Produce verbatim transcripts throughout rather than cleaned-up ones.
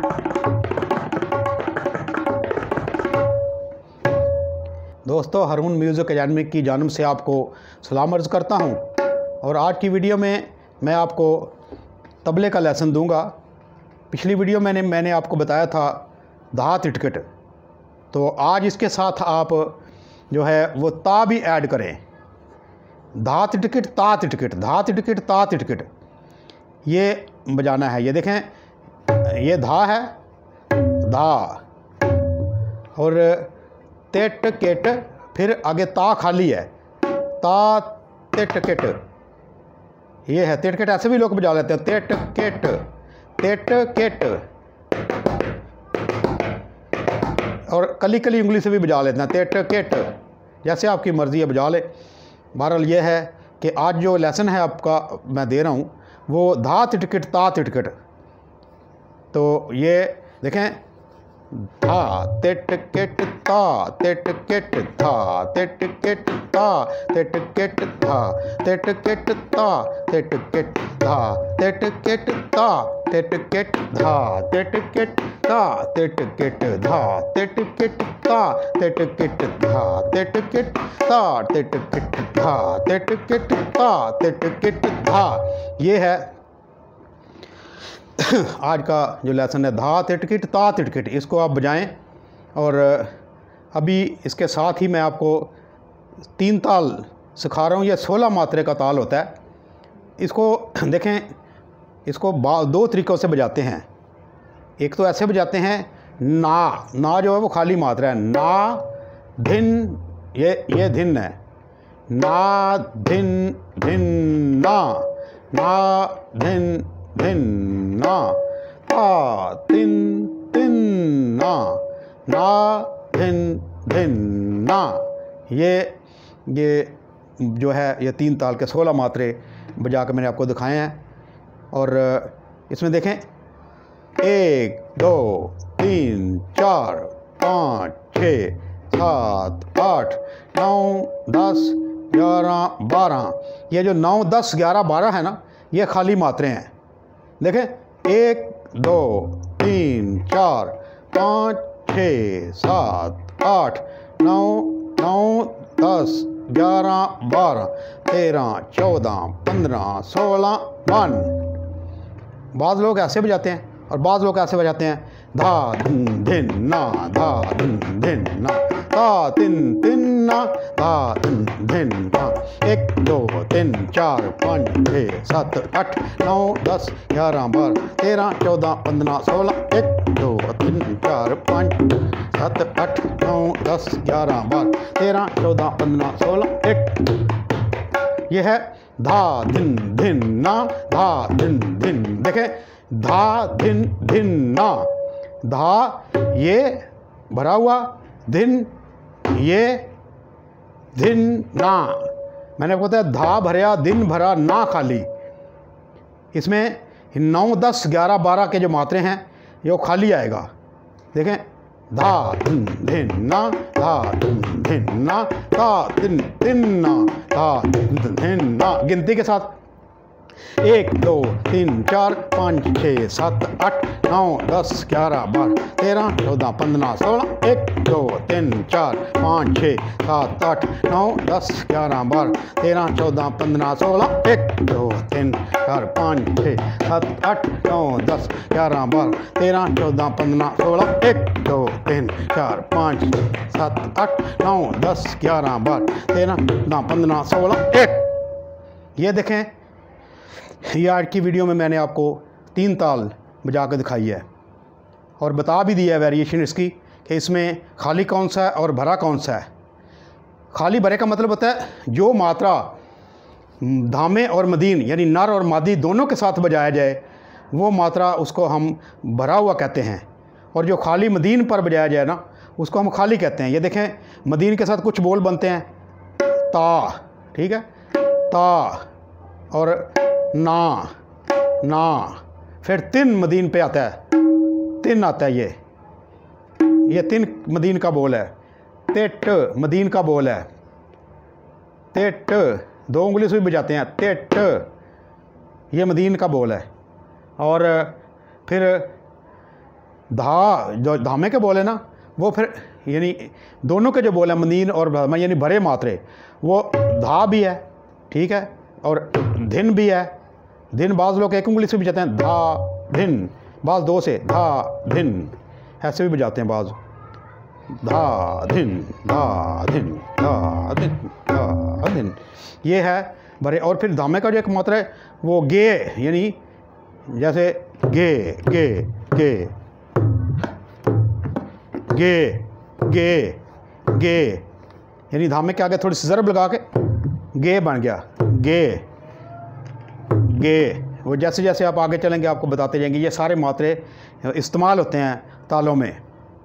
दोस्तों, हारून music academy की जानिब से आपको सलाम अर्ज़ करता हूं और आज की वीडियो में मैं आपको तबले का लेसन दूंगा। पिछली वीडियो मैंने मैंने आपको बताया था धा तिटकट, तो आज इसके साथ आप जो है वो ता भी ऐड करें। धा तिटकट ता तिटकट, धा तिटकट ता तिटकट, ये बजाना है। ये देखें, ये धा है, धा और तेट केट, फिर आगे ता खाली है, ता तेट केट, ये है तेट केट। ऐसे भी लोग बजा लेते हैं, तेट केट तेट केट, और कली कली उंगली से भी बजा लेते हैं, तेट केट, जैसे आपकी मर्ज़ी है बजा ले। बहरहाल ये है कि आज जो लेसन है आपका मैं दे रहा हूँ वो धा तिटकट ता तिटकट। तो ये देखें, धा तेट केट ता तेट केट धा तेट केट ता तेट केट धा तेट केट ता तेट केट धा तेट केट ता तेट केट धा तेट केट ता तेट केट धा तेट केट ता तेट केट धा तेट केट ता तेट केट धा तेट केट ता तेट केट धा। ये है आज का जो लेसन है, धा तिटकिट ता तिटकिट। इसको आप बजाएं। और अभी इसके साथ ही मैं आपको तीन ताल सिखा रहा हूँ। ये सोलह मात्रे का ताल होता है। इसको देखें, इसको दो तरीक़ों से बजाते हैं। एक तो ऐसे बजाते हैं, ना ना जो है वो खाली मात्रा है, ना धिन, ये ये धिन है, ना धिन धिन ना, ना धिन धिन ना, ता तिन तिन ना, ना धिन धिन ना। ये ये जो है ये तीन ताल के सोलह मात्रे बजा के मैंने आपको दिखाए हैं। और इसमें देखें, एक दो तीन चार पाँच छः सात आठ नौ दस ग्यारह बारह। ये जो नौ दस ग्यारह बारह है ना, ये खाली मात्रे हैं। देखें, एक दो तीन चार पाँच छः सात आठ नौ नौ दस ग्यारह बारह तेरह चौदह पंद्रह सोलह वन। बाद लोग ऐसे बजाते हैं और बाद लोग ऐसे बजाते हैं, धा धन धिन ना, धा धन धिन ना, ता तिन तिन ना, धा धन धिन ना। एक दो तीन चार पाँच छः सात आठ नौ दस ग्यारह बारह तेरह चौदह पंद्रह सोलह। एक दो तीन चार पाँच सात आठ नौ दस ग्यारह बारह तेरह चौदह पंद्रह सोलह। एक ये है धा धिन धिन ना, धा धिन धिन। देखें, धा धिन धिन ना, धा ये भरा हुआ, धिन ये धिन ना। मैंने आपको बताया धा भरा दिन भरा ना खाली। इसमें नौ दस ग्यारह बारह के जो मात्रे हैं ये वो खाली आएगा। देखें, धा धिन धिन ना, धा धिन धिन ना, धा तिन तिन ना, धा धिन धिन ना। गिनती के साथ, एक दो तीन चार पाँच छः सात आठ नौ दस ग्यारह बारह तेरह चौदह पंद्रह सोलह। एक दो तीन चार पाँच छः सात आठ नौ दस ग्यारह बारह तेरह चौदह पंद्रह सोलह। एक दो तीन चार पाँच छः सात आठ नौ दस ग्यारह बारह तेरह चौदह पंद्रह सोलह। एक दो तीन चार पाँच सात आठ नौ दस ग्यारह बारह तेरह चौदह पंद्रह सोलह। एक ये देखें, ये आज की वीडियो में मैंने आपको तीन ताल बजा कर दिखाई है और बता भी दिया है वेरिएशन इसकी कि इसमें खाली कौन सा है और भरा कौन सा है। खाली भरे का मतलब होता है जो मात्रा धामे और मदीन यानी नर और मादी दोनों के साथ बजाया जाए वो मात्रा उसको हम भरा हुआ कहते हैं। और जो खाली मदीन पर बजाया जाए ना उसको हम खाली कहते हैं। ये देखें, मदीन के साथ कुछ बोल बनते हैं, ता, ठीक है, ता और ना ना, फिर तिन मदीन पे आता है, तिन आता है, ये ये तिन मदीन का बोल है। तेट मदीन का बोल है, तेट दो उंगली से भी बजाते हैं, तेट ये मदीन का बोल है। और फिर धा जो धामे के बोल है ना, वो फिर यानी दोनों के जो बोल है मदीन और धामा यानी भरे मात्रे, वो धा भी है, ठीक है, और धिन भी है। धिन बाज़ लोग एक उंगली से भी बजाते हैं, धा धिन, बाज़ दो से, धा धिन, ऐसे भी बजाते हैं बाज़, धा धिन धा धिन धा धिन धा धिन, ये है भरे। और फिर धामे का जो एक मात्रा है वो गे, यानी जैसे गे गे गे गे गे गे, यानी धामे के आगे थोड़ी सी ज़रब लगा के गे बन गया, गे गे। वो जैसे जैसे आप आगे चलेंगे आपको बताते जाएंगे। ये सारे मात्रे इस्तेमाल होते हैं तालों में।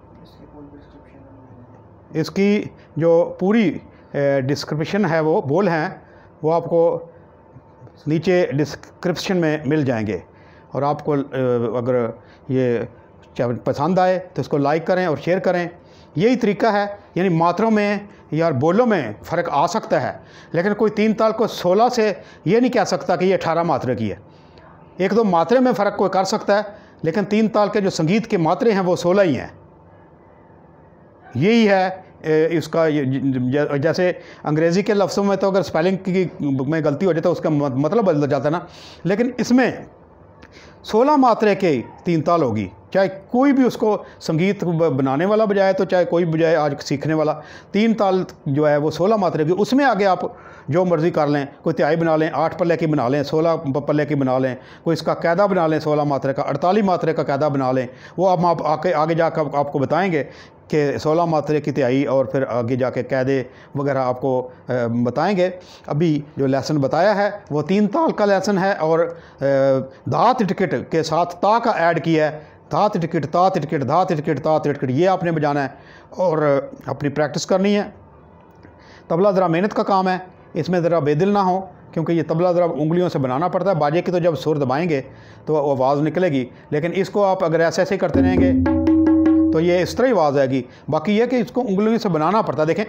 इसकी जो पूरी डिस्क्रिप्शन है, वो बोल हैं, वो आपको नीचे डिस्क्रिप्शन में मिल जाएंगे। और आपको अगर ये पसंद आए तो इसको लाइक करें और शेयर करें। यही तरीका है, यानी मात्रों में या बोलों में फ़र्क आ सकता है, लेकिन कोई तीन ताल को सोलह से ये नहीं कह सकता कि ये अठारह मात्रे की है। एक दो मात्रे में फ़र्क कोई कर सकता है, लेकिन तीन ताल के जो संगीत के मात्रे हैं वो सोलह ही हैं। यही है इसका। जैसे अंग्रेज़ी के लफ्ज़ों में तो अगर स्पेलिंग की में गलती हो जाए तो उसका मतलब बदल जाता है ना, लेकिन इसमें सोलह मात्रे के तीन ताल होगी, चाहे कोई भी उसको संगीत बनाने वाला बजाए तो चाहे कोई बजाए आज सीखने वाला। तीन ताल जो है वो सोलह मात्रे की, उसमें आगे आप जो मर्ज़ी कर लें, कोई तिहाई बना लें, आठ पल्ले की बना लें, सोलह पल्ले की बना लें, कोई इसका कायदा बना लें सोलह मात्रे का, अड़तालीस मात्रे का कायदा बना लें। वो अब आप आके आगे जाकर आपको बताएंगे कि सोलह मात्रे की तिहाई और फिर आगे जाके कायदे वगैरह आपको बताएंगे। अभी जो लेसन बताया है वो तीन ताल का लेसन है, और धा तिटकिट के साथ ता का ऐड किया है। धा तिटकिट ता तिटकिट धा तिटकिट ता तिटकिट, ये आपने बजाना है और अपनी प्रैक्टिस करनी है। तबला ज़रा मेहनत का काम है, इसमें ज़रा बेदिल ना हो, क्योंकि ये तबला ज़रा उंगलियों से बनाना पड़ता है। बाजे की तो जब सुर दबाएंगे तो आवाज़ निकलेगी, लेकिन इसको आप अगर ऐसे ऐसे करते रहेंगे तो ये इस तरह ही आवाज़ आएगी। बाकी ये कि इसको उंगलियों से बनाना पड़ता है। देखें,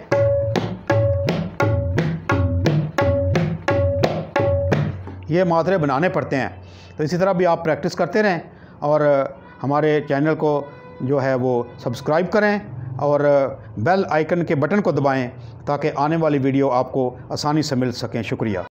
ये मात्रे बनाने पड़ते हैं। तो इसी तरह भी आप प्रैक्टिस करते रहें और हमारे चैनल को जो है वो सब्सक्राइब करें और बेल आइकन के बटन को दबाएं ताकि आने वाली वीडियो आपको आसानी से मिल सकें। शुक्रिया।